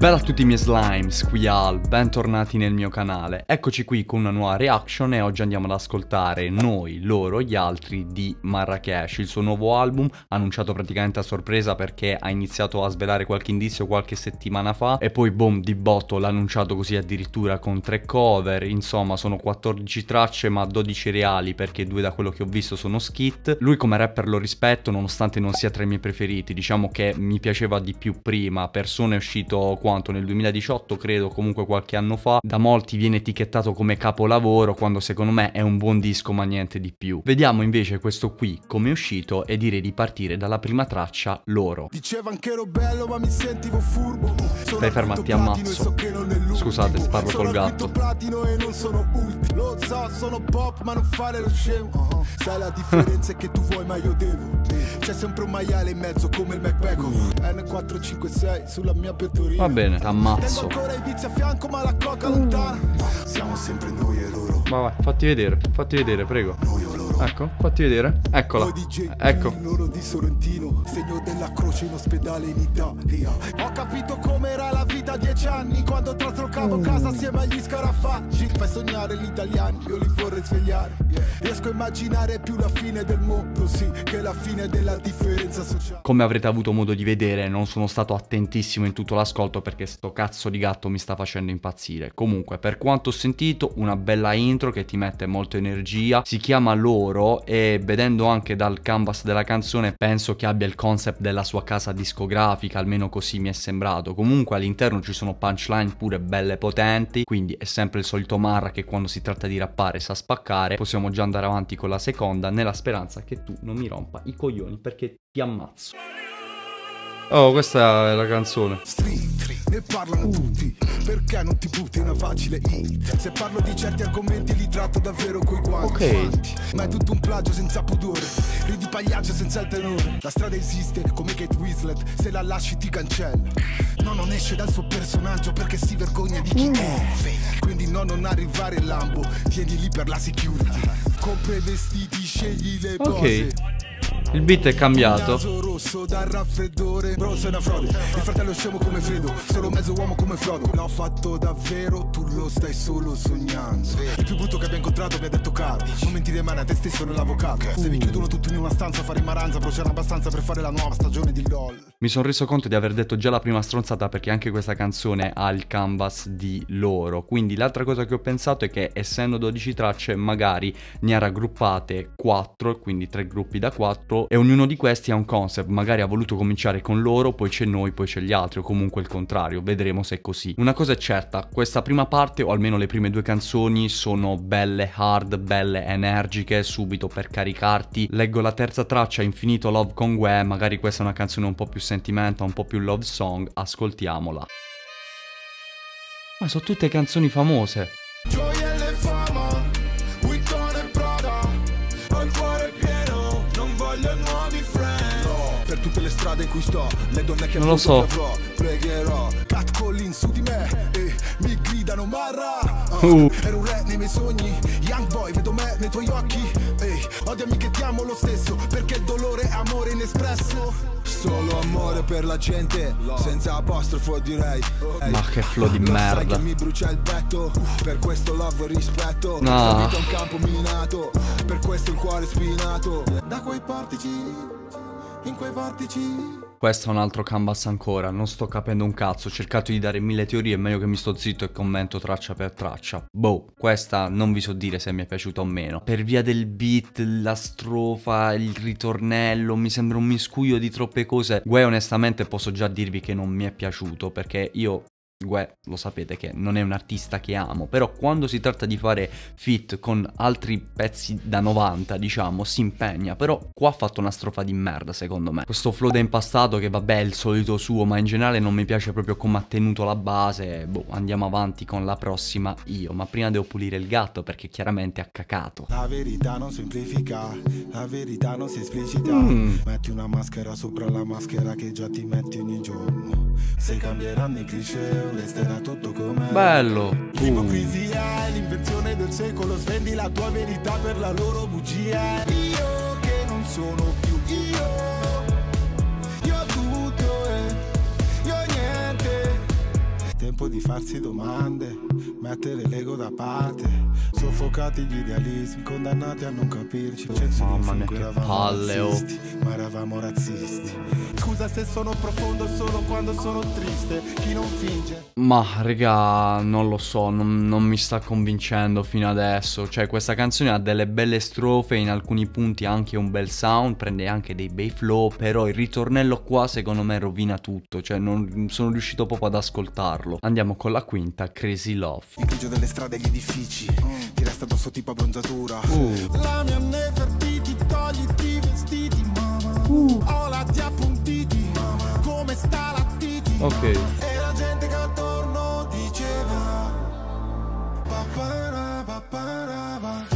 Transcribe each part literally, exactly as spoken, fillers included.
Bella a tutti i miei slime, Squeal, bentornati nel mio canale. Eccoci qui con una nuova reaction e oggi andiamo ad ascoltare Noi, Loro, Gli Altri di Marracash, il suo nuovo album, annunciato praticamente a sorpresa perché ha iniziato a svelare qualche indizio qualche settimana fa e poi boom, di botto l'ha annunciato così addirittura con tre cover. Insomma sono quattordici tracce ma dodici reali perché due da quello che ho visto sono skit. Lui come rapper lo rispetto nonostante non sia tra i miei preferiti, diciamo che mi piaceva di più prima. Persona è uscito quanto nel duemiladiciotto credo, comunque qualche anno fa, da molti viene etichettato come capolavoro quando secondo me è un buon disco ma niente di più. Vediamo invece questo qui come è uscito e direi di partire dalla prima traccia, Loro. Diceva anche ero bello ma mi sentivo furbo. Stai ferma, ti ammazzo. Scusate, parlo col gatto. Platino e non sono ultimo. Lo so, sono pop ma non fare lo scemo. Sai la differenza è che tu vuoi ma io devo. C'è sempre un maiale in mezzo come il MacBack N quattro cinque sei sulla mia pettorina. Va bene, t'ammazzo. Tengo ancora i vizi a fianco ma la coca lontana. Siamo sempre noi e loro. Ma vai, fatti vedere, fatti vedere, prego. Noi o loro. Ecco, fatti vedere. Eccola. Ecco. Loro di Sorrentino, segno della croce in ospedale in Italia. Ho capito com'era la vita a dieci anni quando traslocavo casa assieme agli scarafaggi. Fai sognare gli italiani, io li vorrei svegliare. Riesco a immaginare più la fine del mondo, sì, che la fine della differenza sociale. Come avrete avuto modo di vedere, non sono stato attentissimo in tutto l'ascolto perché sto cazzo di gatto mi sta facendo impazzire. Comunque, per quanto ho sentito, una bella intro che ti mette molta energia. Si chiama Loro e vedendo anche dal canvas della canzone penso che abbia il concept della sua casa discografica, almeno così mi è sembrato. Comunque all'interno ci sono punchline pure belle potenti, quindi è sempre il solito Marra che quando si tratta di rappare sa spaccare. Possiamo già andare avanti con la seconda nella speranza che tu non mi rompa i coglioni perché ti ammazzo. Oh, questa è la canzone. Street, ne parlano tutti, perché non ti butti una facile hit? Se parlo di certi argomenti li tratto davvero coi guanti. Ok. Ma è tutto un plagio senza pudore, ridi pagliaccio senza il tenore. La strada esiste come Kate Winslet, se la lasci ti cancella. No, non esce dal suo personaggio perché si vergogna di chi è. Quindi no, non arrivare in Lambo, tieni lì per la security. Compra i vestiti, scegli le Ok. cose. Il beat è cambiato. Naso rosso dal raffreddore. Bro, sei una frode. Il fratello scemo come Fredo, solo mezzo uomo come Frodo. L'ho fatto davvero, tu lo stai solo sognando. Il più brutto che abbia incontrato mi ha detto caro, non mentire mai a te stesso nell'avvocato. Se vi chiudono tutti in una stanza a fare maranza, bro, c'era abbastanza per fare la nuova stagione di LOL. Mi sono reso conto di aver detto già la prima stronzata perché anche questa canzone ha il canvas di Loro. Quindi l'altra cosa che ho pensato è che essendo dodici tracce magari ne ha raggruppate quattro, quindi tre gruppi da quattro, e ognuno di questi ha un concept. Magari ha voluto cominciare con Loro, poi c'è Noi, poi c'è gli altri, o comunque il contrario. Vedremo se è così. Una cosa è certa, questa prima parte, o almeno le prime due canzoni, sono belle hard, belle energiche, subito per caricarti. Leggo la terza traccia, Infinito Love con Gue, magari questa è una canzone un po' più sentimentale, un po' più love song, ascoltiamola. Ma sono tutte canzoni famose. Gioiello e fama, Vuitton e Prada, ho il cuore pieno, non voglio nuovi friend. No, per tutte le strade in cui sto, le donne che non lo so. avrò, pregherò. Cat Collin su di me, e mi gridano Marra. Uh, uh. Ero un re nei miei sogni, young boy, vedo me nei tuoi occhi. Ehi, odiami che ti amo lo stesso, perché il dolore è amore inespresso. Solo amore per la gente, senza apostrofo direi. Ma che flow di merda. Sai che mi brucia il petto, per questo love e rispetto. No. La vita è un campo minato, per questo il cuore spinato. Da quei portici, in quei vortici. Questo è un altro canvas ancora, non sto capendo un cazzo, ho cercato di dare mille teorie, è meglio che mi sto zitto e commento traccia per traccia. Boh, questa non vi so dire se mi è piaciuta o meno. Per via del beat, la strofa, il ritornello, mi sembra un miscuglio di troppe cose. Gue onestamente posso già dirvi che non mi è piaciuto, perché io... Gue, lo sapete che non è un artista che amo, però quando si tratta di fare feat con altri pezzi da novanta, diciamo, si impegna. Però qua ha fatto una strofa di merda secondo me. Questo flow da impastato che vabbè è il solito suo, ma in generale non mi piace proprio come ha tenuto la base. Boh, andiamo avanti con la prossima io, ma prima devo pulire il gatto perché chiaramente ha cacato. La verità non semplifica, la verità non si esplicita. mm. Metti una maschera sopra la maschera che già ti metti ogni giorno. Se cambieranno i cliché resterà tutto come bello. L'ipocrisia è l'invenzione del secolo, svendi la tua verità per la loro bugia. Io che non sono più io, io ho tutto e io ho niente. farsi domande, mettere l'ego da parte, soffocati gli idealismi, condannati a non capirci. Mamma mia che palle, oh. Ma eravamo razzisti. Scusa se sono profondo solo quando sono triste, chi non finge. Ma raga, non lo so, non, non mi sta convincendo fino adesso. Cioè questa canzone ha delle belle strofe, in alcuni punti anche un bel sound, prende anche dei bei flow, però il ritornello qua secondo me rovina tutto. Cioè non sono riuscito proprio ad ascoltarlo. Andiamo con la quinta, Crazy Love. Il grigio delle strade e gli edifici, mm. ti resta addosso tipo abbronzatura. uh. La mia Nefertiti, togliti i vestiti, mamma. uh. Ho lati appuntiti, mamma. Come sta la titi, ok. E la gente che attorno diceva papara, papara, papara.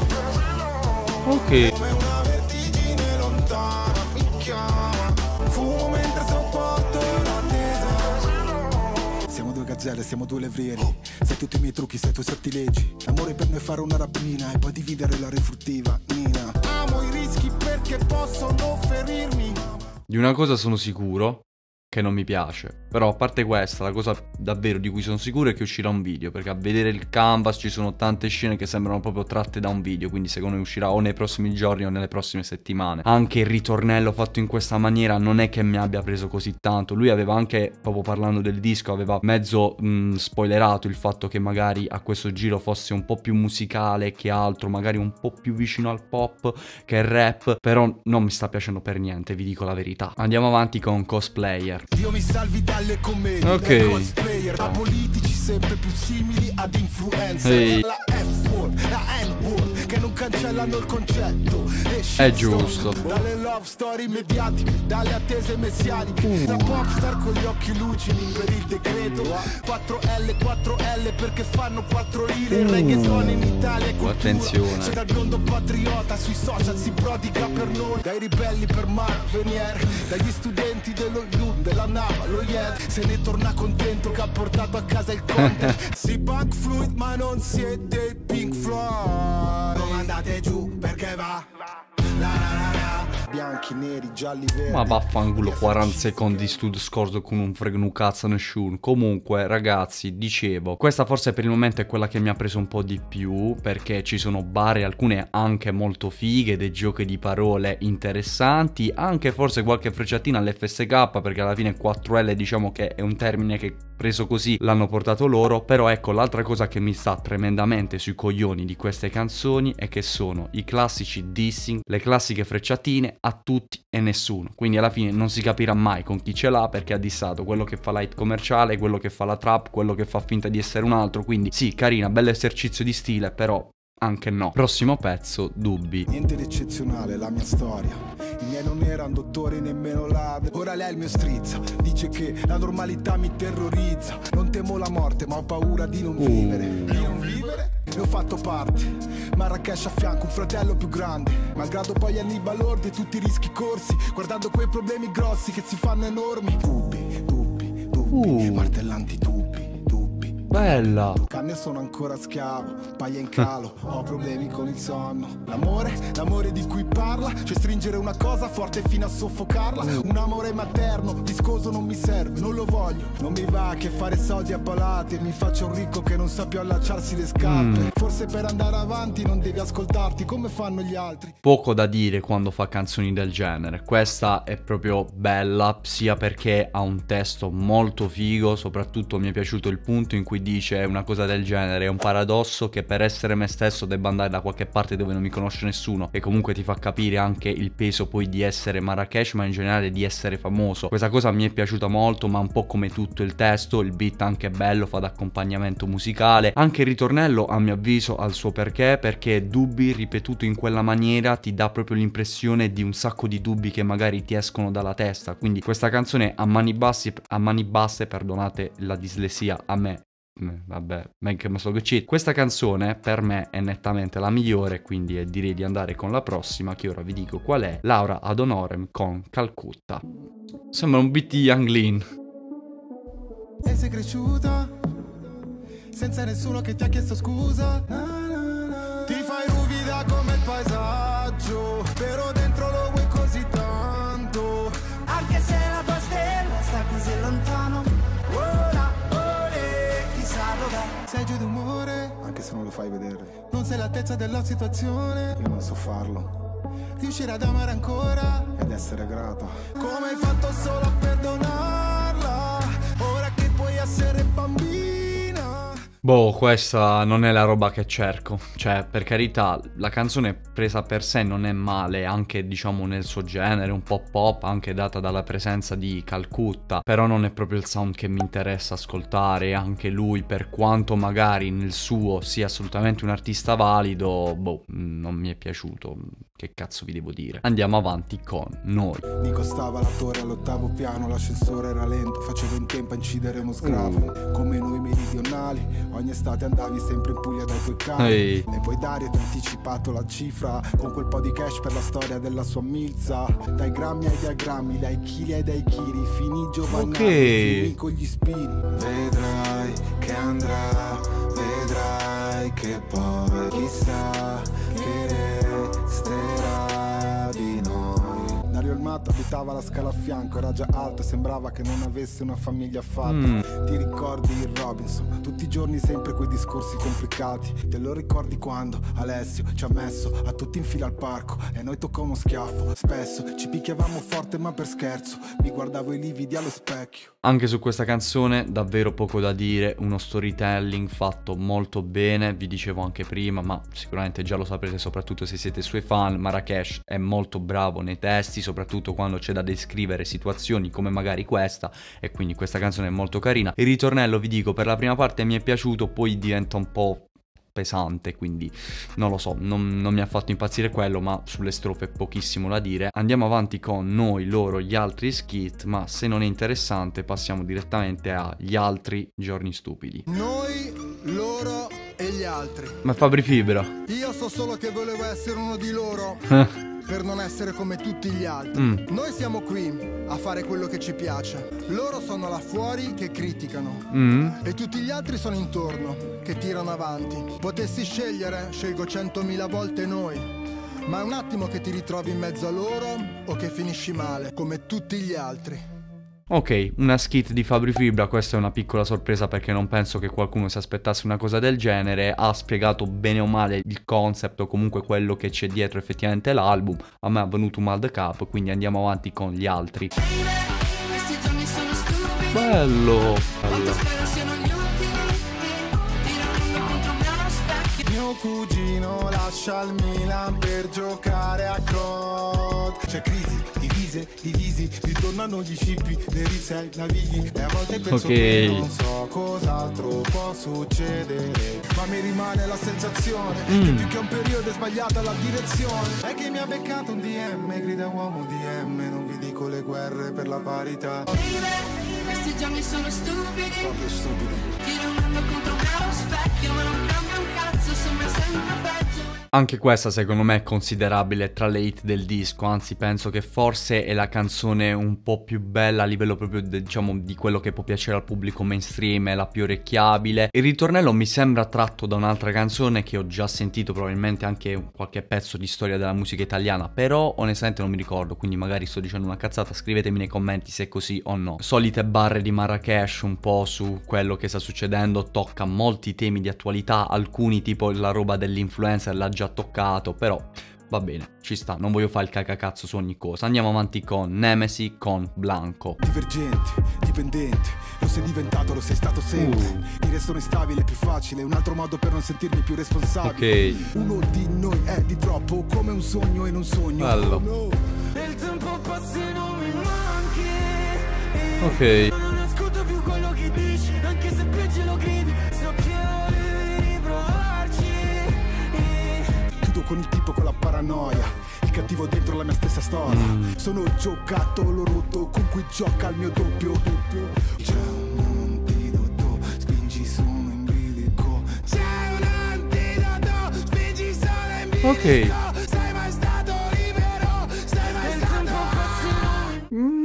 Ok. Come una vertigine lontana mi chiama, fumo mentre sopporto l'attesa. Siamo due gazzelle, siamo due levrieri, sai tutti i miei trucchi, sai i tuoi sortilegi. L'amore per noi è fare una rapina e poi dividere la refruttiva, Nina. Amo i rischi perché possono ferirmi. Di una cosa sono sicuro, che non mi piace. Però a parte questa, la cosa davvero di cui sono sicuro è che uscirà un video, perché a vedere il canvas ci sono tante scene che sembrano proprio tratte da un video, quindi secondo me uscirà o nei prossimi giorni o nelle prossime settimane. Anche il ritornello fatto in questa maniera non è che mi abbia preso così tanto. Lui aveva anche, proprio parlando del disco, aveva mezzo mh, spoilerato il fatto che magari a questo giro fosse un po' più musicale che altro, magari un po' più vicino al pop che al rap, però non mi sta piacendo per niente, vi dico la verità. Andiamo avanti con Cosplayer. Dio mi salvi dalle commedie, ok, da cosplayer, da politici sempre più simili ad influencer. Ehi. La F-word, la N-word, che non cancellano il concetto. È giusto. Dalle love story mediatiche, dalle attese messianiche, uh. da popstar con gli occhi lucidi per il decreto. quattro L, quattro L perché fanno quattro lire. Il uh. reggaeton in Italia è cultura. Attenzione. C'è dal biondo patriota sui social si prodiga per noi. Dai ribelli per Marc Venier, dagli studenti dello L U, della Nava, lo Yet. Se ne torna contento che ha portato a casa il content. Si punk fluid ma non siete il Pink Floyd. Non andate giù perché va la, la, la, la. Bianchi, neri, gialli, verdi. Ma vaffanculo, quaranta secondi di studio scorso con un fregno cazzo nessuno. Comunque ragazzi, dicevo, questa forse per il momento è quella che mi ha preso un po' di più, perché ci sono bare, alcune anche molto fighe, dei giochi di parole interessanti, anche forse qualche frecciatina all'F S K, perché alla fine quattro L diciamo che è un termine che preso così l'hanno portato loro. Però ecco, l'altra cosa che mi sta tremendamente sui coglioni di queste canzoni è che sono i classici dissing, le classiche frecciatine a tutti e nessuno, quindi alla fine non si capirà mai con chi ce l'ha, perché ha dissato quello che fa light commerciale, quello che fa la trap, quello che fa finta di essere un altro. Quindi sì, carina, bello esercizio di stile, però anche no. Prossimo pezzo, Dubbi. Niente di eccezionale, la mia storia. I miei non erano dottori nemmeno ladri. Ora lei è il mio strizza, dice che la normalità mi terrorizza. Non temo la morte ma ho paura di non uh. vivere. Di non vivere? Ne ho fatto parte. Marrakesh a fianco, un fratello più grande. Malgrado poi anni balordi e tutti i rischi corsi, guardando quei problemi grossi che si fanno enormi. Dubbi, dubbi, dubbi, uh. martellanti dubbi. Bella. Canne sono ancora schiavo, paglia in calo, ho problemi con il sonno. L'amore, l'amore di cui parla, cioè stringere una cosa forte fino a soffocarla. Un amore materno, viscoso non mi serve, non lo voglio. Non mi va che fare soldi a palate, mi faccio un ricco che non sa più allacciarsi le scarpe. mm. Forse per andare avanti non devi ascoltarti come fanno gli altri. Poco da dire quando fa canzoni del genere. Questa è proprio bella, sia perché ha un testo molto figo, soprattutto mi è piaciuto il punto in cui dice una cosa del genere: è un paradosso che per essere me stesso debba andare da qualche parte dove non mi conosce nessuno, e comunque ti fa capire anche il peso poi di essere Marrakesh, ma in generale di essere famoso. Questa cosa mi è piaciuta molto, ma un po' come tutto il testo, il beat anche bello, fa da accompagnamento musicale. Anche il ritornello a mio avviso ha il suo perché, perché dubbi ripetuto in quella maniera ti dà proprio l'impressione di un sacco di dubbi che magari ti escono dalla testa. Quindi questa canzone a mani basse, a mani basse, perdonate la dislessia, a me vabbè, che me so che cheat. Questa canzone per me è nettamente la migliore, quindi direi di andare con la prossima, che ora vi dico qual è. Laura Ad Honorem con Calcutta. Sembra un beat di Young Lean. E sei cresciuta senza nessuno che ti ha chiesto scusa. Na, na, na. Ti fai ruvida come il paesaggio, però dentro lo vuoi così tanto. Anche se la tua stella sta così lontano. Ora, ora, non lo fai vedere. Non sei all'altezza della situazione, io non so farlo. Riuscire ad amare ancora ed essere grata. Come hai fatto solo a perdonarla, ora che puoi essere bambina? Boh, questa non è la roba che cerco. Cioè, per carità, la canzone presa per sé non è male, anche diciamo nel suo genere, un po' pop, anche data dalla presenza di Calcutta. Però non è proprio il sound che mi interessa ascoltare. Anche lui, per quanto magari nel suo sia assolutamente un artista valido, boh, non mi è piaciuto. Che cazzo vi devo dire? Andiamo avanti con Noi. Mi costava la torre all'ottavo piano, l'ascensore era lento, facevo in tempo a incidere uno sgravo. uh. Come noi meridionali, ogni estate andavi sempre in Puglia dai tuoi cani. Ehi. E poi Dario ti ha anticipato la cifra con quel po' di cash per la storia della sua milza. Dai grammi ai diagrammi, dai chili ai dai chili, finì giovanali, Ok. finì con gli spini. Vedrai che andrà, vedrai che poi chissà che resterà di noi. Dario il matto abitava la scala a fianco, era già alto, sembrava che non avesse una famiglia fatta. Mm. Ti ricordi il Robinson? Tutti i giorni sempre quei discorsi complicati. Te lo ricordi quando Alessio ci ha messo a tutti in fila al parco e noi toccò uno schiaffo? Spesso ci picchiavamo forte ma per scherzo, mi guardavo i lividi allo specchio. Anche su questa canzone davvero poco da dire, uno storytelling fatto molto bene, vi dicevo anche prima, ma sicuramente già lo saprete soprattutto se siete suoi fan. Marracash è molto bravo nei testi, soprattutto quando c'è da descrivere situazioni come magari questa, e quindi questa canzone è molto carina. Il ritornello, vi dico, per la prima parte mi è piaciuto, poi diventa un po' pesante, quindi non lo so, non, non mi ha fatto impazzire quello, ma sulle strofe pochissimo da dire. Andiamo avanti con Noi, Loro, Gli Altri Skit, ma se non è interessante passiamo direttamente agli altri Giorni Stupidi. Noi, loro e gli altri. Ma Fabri Fibra. Io so solo che volevo essere uno di loro per non essere come tutti gli altri. Mm. Noi siamo qui a fare quello che ci piace. Loro sono là fuori che criticano. Mm. E tutti gli altri sono intorno che tirano avanti. Potessi scegliere, scelgo centomila volte noi. Ma è un attimo che ti ritrovi in mezzo a loro o che finisci male, come tutti gli altri. Ok, una skit di Fabri Fibra, questa è una piccola sorpresa perché non penso che qualcuno si aspettasse una cosa del genere. Ha spiegato bene o male il concept o comunque quello che c'è dietro effettivamente l'album. A me è venuto un mal de cap, quindi andiamo avanti con Gli Altri. Bello, bello. Mio cugino lascia il Milan per giocare a C O D. C'è crisi, divise, divisi, ritornano gli scippi, le risei, navighi. E a volte penso Ok. che non so cos'altro può succedere, ma mi rimane la sensazione Mm. che più che un periodo è sbagliata la direzione. È che mi ha beccato un D M, grida uomo D M, non vi dico le guerre per la parità. Questi giorni sono stupidi, Proprio stupidi. tirano contro un caro specchio, ma non cambia un cazzo, sembra sempre peggio. Anche questa secondo me è considerabile tra le hit del disco, anzi penso che forse è la canzone un po' più bella a livello proprio de, diciamo di quello che può piacere al pubblico mainstream, è la più orecchiabile. Il ritornello mi sembra tratto da un'altra canzone che ho già sentito, probabilmente anche qualche pezzo di storia della musica italiana, però onestamente non mi ricordo, quindi magari sto dicendo una cazzata, scrivetemi nei commenti se è così o no. Solite barre di Marracash un po' su quello che sta succedendo, tocca molti temi di attualità, alcuni tipo la roba dell'influencer l'ha già toccato, però va bene, ci sta, non voglio fare il cacacazzo su ogni cosa. Andiamo avanti con Nemesi con Blanco. Divergente, dipendente, lo sei diventato, lo sei stato sempre. Uh. Dire sono instabile è più facile, un altro modo per non sentirmi più responsabile. Ok. Uno di noi è di troppo, come un sogno in un sogno. Bello. Oh no. Il tempo passa e non mi manchi. Ok. Non ascolto più quello che dici, anche se peggio lo gridi. So che devi provarci. Chiudo con il tipo con la paranoia, il cattivo dentro la mia stessa storia. Mm. Sono il giocattolo rotto con cui gioca il mio doppio. C'è un antidoto, spingi solo in bilico. C'è un antidoto, spingi solo in bilico. Ok. Sei mai stato libero, sei mai stato. Non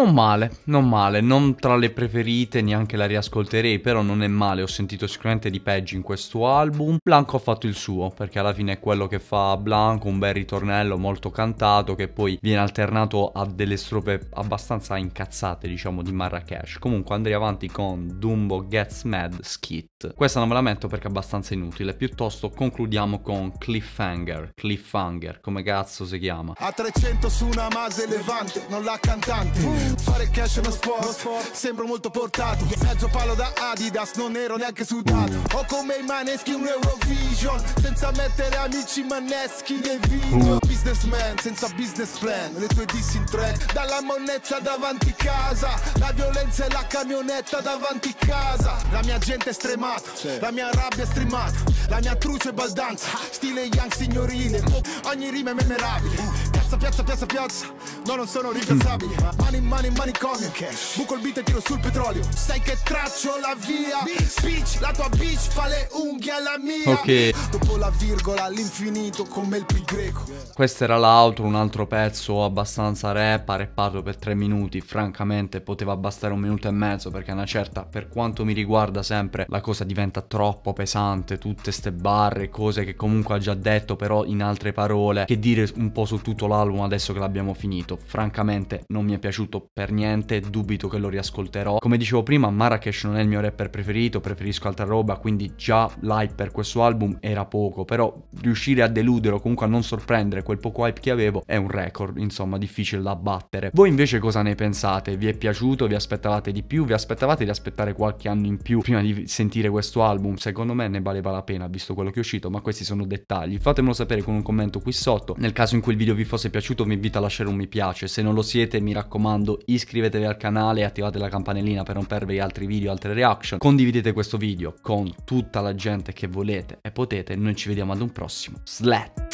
Non male, non male, non tra le preferite, neanche la riascolterei, però non è male, ho sentito sicuramente di peggio in questo album. Blanco ha fatto il suo, perché alla fine è quello che fa Blanco, un bel ritornello molto cantato che poi viene alternato a delle strofe abbastanza incazzate, diciamo, di Marrakesh. Comunque andrei avanti con Dumbo Gets Mad Skit. Questa non me la metto perché è abbastanza inutile, piuttosto concludiamo con Cliffhanger, Cliffhanger, come cazzo si chiama? A trecento su una Mase Levante, non la cantante. Fare cash è uno sport, sembro molto portato. Mezzo palo da Adidas, non ero neanche sudato. Ho come i maneschi un Eurovision, senza mettere amici maneschi nel video. Businessman, senza business plan, le tue dissi in tre. Dalla monnezza davanti casa, la violenza e la camionetta davanti casa. La mia gente è stremata, la mia rabbia è streamata, la mia truce è baldanza, stile young signorile, ogni rima è memorabile. Piazza, piazza, piazza, piazza, no non sono rimpiazzabile. Mani in mani in manicomio, buco il beat e tiro sul petrolio. Sai che traccio la via, bitch, la tua bitch fa le unghie alla mia. Ok. Dopo la virgola all'infinito come il pi greco. Questo era l'altro, un altro pezzo abbastanza rap, ha rappato per tre minuti, francamente poteva bastare un minuto e mezzo, perché a una certa, per quanto mi riguarda sempre, la cosa diventa troppo pesante, tutte ste barre, cose che comunque ha già detto però in altre parole, che dire un po' su tutto l'album adesso che l'abbiamo finito. Francamente non mi è piaciuto per niente, dubito che lo riascolterò. Come dicevo prima, Marrakesh non è il mio rapper preferito, preferisco altra roba, quindi già l'hype per questo album era poco, però riuscire a deludere o comunque a non sorprendere quel poco hype che avevo è un record, insomma, difficile da battere. Voi invece cosa ne pensate? Vi è piaciuto? Vi aspettavate di più? Vi aspettavate di aspettare qualche anno in più prima di sentire questo album? Secondo me ne valeva la pena visto quello che è uscito, ma questi sono dettagli. Fatemelo sapere con un commento qui sotto. Nel caso in cui il video vi fosse piaciuto vi invito a lasciare un mi piace, se non lo siete mi raccomando iscrivetevi al canale e attivate la campanellina per non perdere altri video, altre reaction. Condividete questo video con tutta la gente che volete e potete. Noi ci vediamo ad un prossimo Slat.